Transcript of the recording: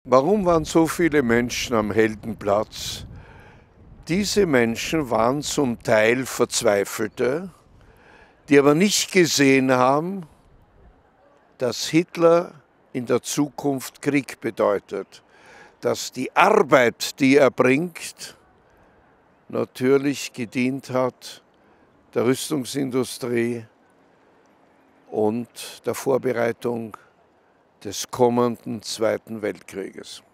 Warum waren so viele Menschen am Heldenplatz? Diese Menschen waren zum Teil Verzweifelte, die aber nicht gesehen haben, dass Hitler in der Zukunft Krieg bedeutet, dass die Arbeit, die er bringt, natürlich gedient hat der Rüstungsindustrie und der Vorbereitung des kommenden Zweiten Weltkrieges.